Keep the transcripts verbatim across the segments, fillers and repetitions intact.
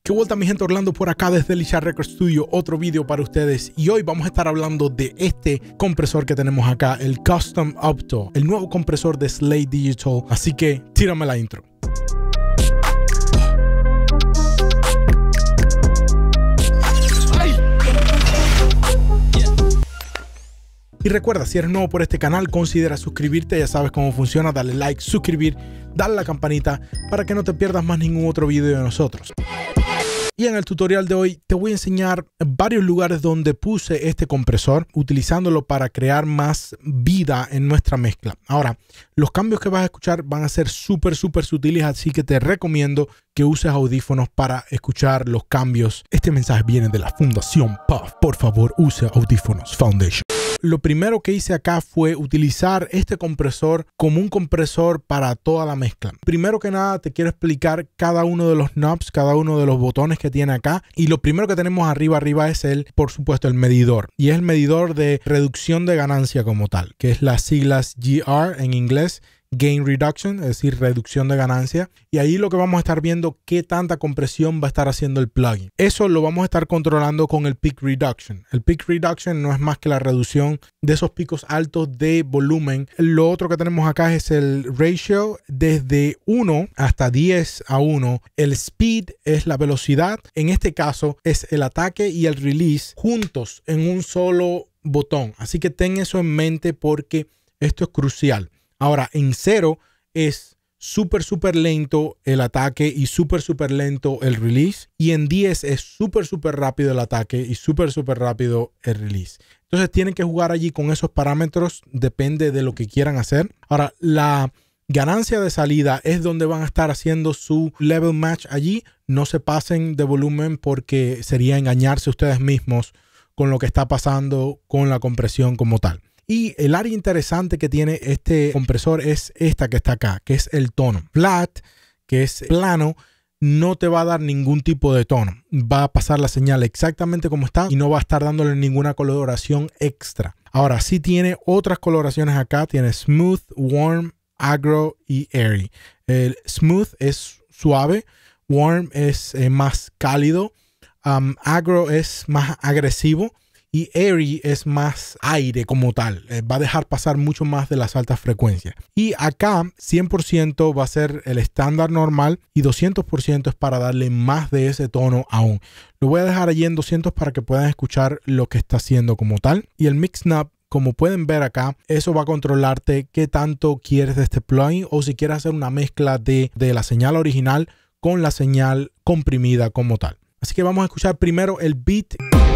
Qué vuelta mi gente, Orlando por acá desde Licha Record Studio, otro vídeo para ustedes, y hoy vamos a estar hablando de este compresor que tenemos acá, el Custom Opto, el nuevo compresor de Slate Digital, así que tírame la intro. Y recuerda, si eres nuevo por este canal, considera suscribirte, ya sabes cómo funciona, darle like, suscribir, darle a la campanita para que no te pierdas más ningún otro video de nosotros. Y en el tutorial de hoy te voy a enseñar varios lugares donde puse este compresor, utilizándolo para crear más vida en nuestra mezcla. Ahora, los cambios que vas a escuchar van a ser súper, súper sutiles, así que te recomiendo que uses audífonos para escuchar los cambios. Este mensaje viene de la Fundación Puff. Por favor, use audífonos Foundation. Lo primero que hice acá fue utilizar este compresor como un compresor para toda la mezcla. Primero que nada te quiero explicar cada uno de los knobs, cada uno de los botones que tiene acá. Y lo primero que tenemos arriba arriba es el, por supuesto, el medidor. Y es el medidor de reducción de ganancia como tal, que es las siglas G R en inglés. Gain Reduction, es decir, reducción de ganancia. Y ahí lo que vamos a estar viendo qué tanta compresión va a estar haciendo el plugin. Eso lo vamos a estar controlando con el Peak Reduction. El Peak Reduction no es más que la reducción de esos picos altos de volumen. Lo otro que tenemos acá es el ratio desde uno hasta diez a uno. El speed es la velocidad. En este caso es el ataque y el release juntos en un solo botón. Así que ten eso en mente porque esto es crucial. Ahora, en cero es súper, súper lento el ataque y súper, súper lento el release. Y en diez es súper, súper rápido el ataque y súper, súper rápido el release. Entonces tienen que jugar allí con esos parámetros. Depende de lo que quieran hacer. Ahora, la ganancia de salida es donde van a estar haciendo su level match allí. No se pasen de volumen porque sería engañarse ustedes mismos con lo que está pasando con la compresión como tal. Y el área interesante que tiene este compresor es esta que está acá, que es el tono. Flat, que es plano, no te va a dar ningún tipo de tono. Va a pasar la señal exactamente como está y no va a estar dándole ninguna coloración extra. Ahora sí tiene otras coloraciones acá. Tiene Smooth, Warm, Agro y Airy. El Smooth es suave. Warm es eh, más cálido. Um, agro es más agresivo. Y Airy es más aire como tal. Eh, va a dejar pasar mucho más de las altas frecuencias. Y acá cien por ciento va a ser el estándar normal y doscientos por ciento es para darle más de ese tono aún. Lo voy a dejar allí en doscientos para que puedan escuchar lo que está haciendo como tal. Y el Mix Knob, como pueden ver acá, eso va a controlarte qué tanto quieres de este plugin o si quieres hacer una mezcla de, de la señal original con la señal comprimida como tal. Así que vamos a escuchar primero el beat.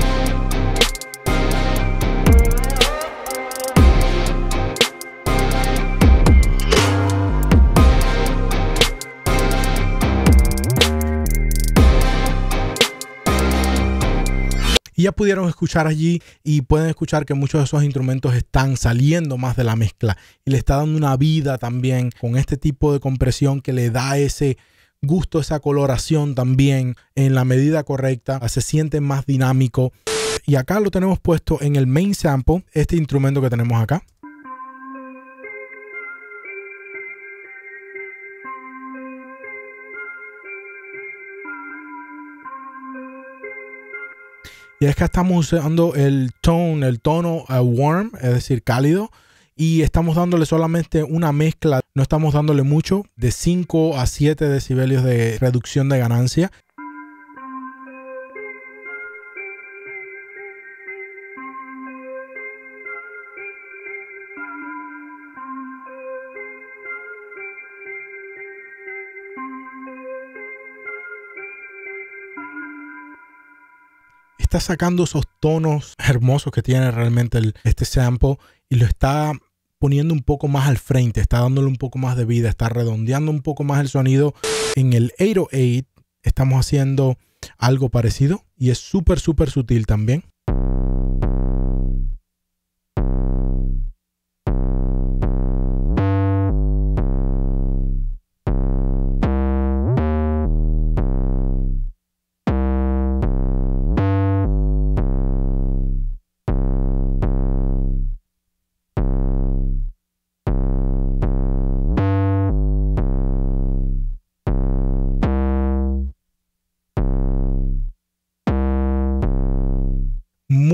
Y ya pudieron escuchar allí y pueden escuchar que muchos de esos instrumentos están saliendo más de la mezcla y le está dando una vida también con este tipo de compresión que le da ese gusto, esa coloración también en la medida correcta. Se siente más dinámico. Y acá lo tenemos puesto en el main sample, este instrumento que tenemos acá. Y es que estamos usando el tone, el tono uh, warm, es decir, cálido. Y estamos dándole solamente una mezcla. No estamos dándole mucho, de cinco a siete decibelios de reducción de ganancia. Está sacando esos tonos hermosos que tiene realmente el, este sample y lo está poniendo un poco más al frente, está dándole un poco más de vida, está redondeando un poco más el sonido. En el ocho cero ocho estamos haciendo algo parecido y es súper, súper sutil también.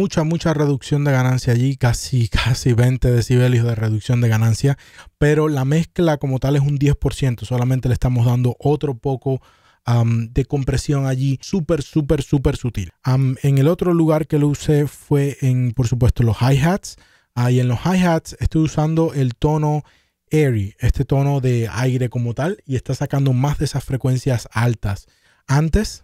mucha, mucha reducción de ganancia allí, casi, casi veinte decibelios de reducción de ganancia, pero la mezcla como tal es un diez por ciento, solamente le estamos dando otro poco um, de compresión allí, súper, súper, súper sutil. Um, en el otro lugar que lo usé fue en, por supuesto, los hi-hats. Uh, y en los hi-hats estoy usando el tono airy, este tono de aire como tal, y está sacando más de esas frecuencias altas. Antes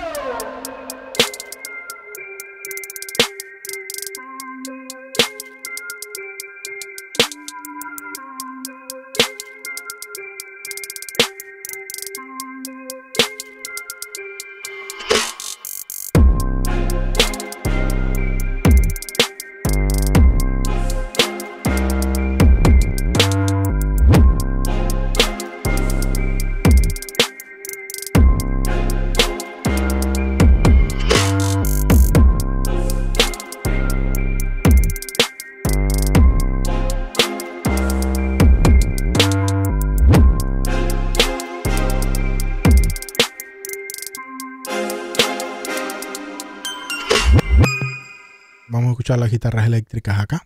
vamos a escuchar las guitarras eléctricas acá.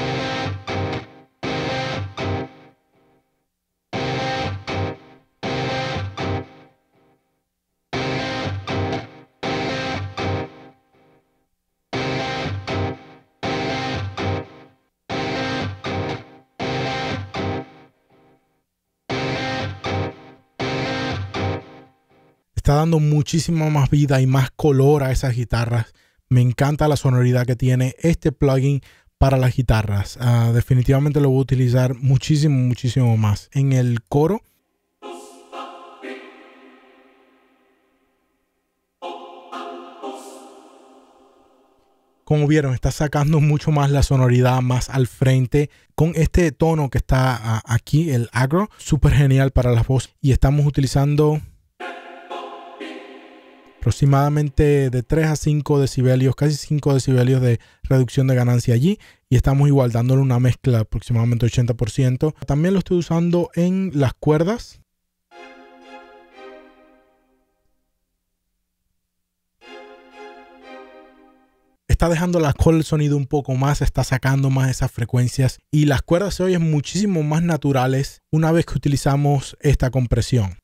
Está dando muchísima más vida y más color a esas guitarras. Me encanta la sonoridad que tiene este plugin para las guitarras. Uh, definitivamente lo voy a utilizar muchísimo, muchísimo más. En el coro, como vieron, está sacando mucho más la sonoridad más al frente con este tono que está uh, aquí, el agro, súper genial para las voces. Y estamos utilizando aproximadamente de tres a cinco decibelios, casi cinco decibelios de reducción de ganancia allí, y estamos igual dándole una mezcla aproximadamente ochenta por ciento. También lo estoy usando en las cuerdas. Está dejando la cola el sonido un poco más, está sacando más esas frecuencias y las cuerdas se oyen muchísimo más naturales una vez que utilizamos esta compresión.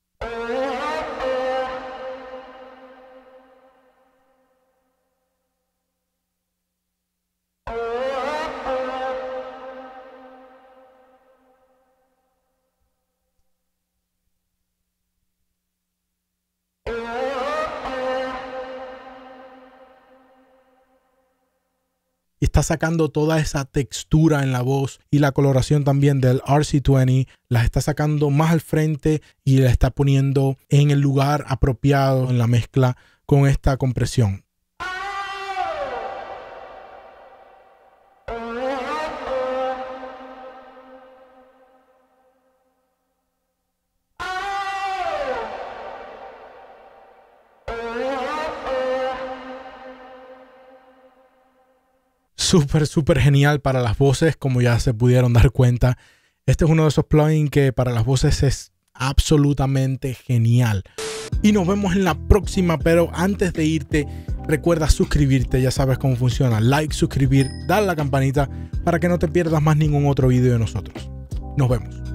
Y está sacando toda esa textura en la voz y la coloración también del R C veinte. Las está sacando más al frente y la está poniendo en el lugar apropiado en la mezcla con esta compresión. Súper, súper genial para las voces, como ya se pudieron dar cuenta. Este es uno de esos plugins que para las voces es absolutamente genial. Y nos vemos en la próxima, pero antes de irte, recuerda suscribirte, ya sabes cómo funciona. Like, suscribir, dar la campanita para que no te pierdas más ningún otro video de nosotros. Nos vemos.